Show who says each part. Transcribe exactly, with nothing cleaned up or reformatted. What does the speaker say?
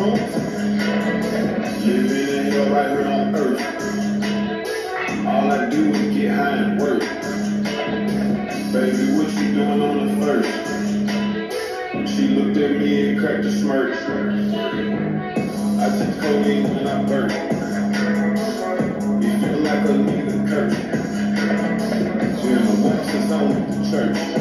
Speaker 1: Living in hell right here on earth. All I do is get high and work. Baby, what you doing on the first? She looked at me and cracked a smirk. I took codeine when I burnt. You feel like a nigga curse. Been a while since I went to church.